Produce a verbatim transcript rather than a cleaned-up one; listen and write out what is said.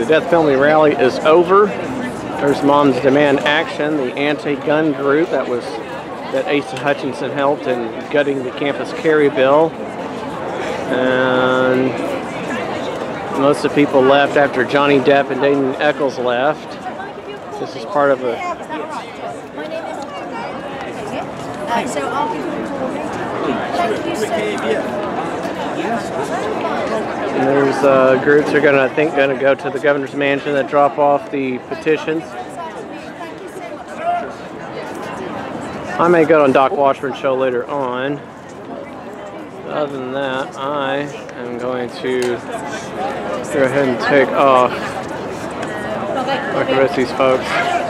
the death penalty rally is over. There's Moms Demand Action, the anti-gun group that was that Asa Hutchinson helped in gutting the campus carry bill. And most of the people left after Johnny Depp and Damien Nichols left. This is part of a... Uh, so I'll give you Thank you so much. And there's uh, groups that are going to, I think, going to go to the governor's mansion that drop off the petitions. I may go on Doc Washburn's show later on. Other than that, I am going to go ahead and take off like the rest of these folks.